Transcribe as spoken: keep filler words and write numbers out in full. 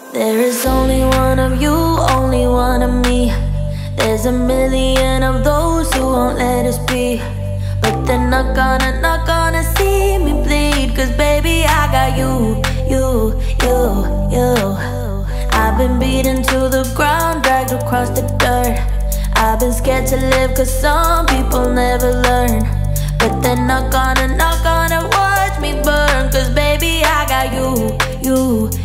There is only one of you, only one of me. There's a million of those who won't let us be, but they're not gonna, not gonna see me bleed. Cause baby, I got you, you, you, you. I've been beaten to the ground, dragged across the dirt. I've been scared to live cause some people never learn, but they're not gonna, not gonna watch me burn. Cause baby, I got you, you,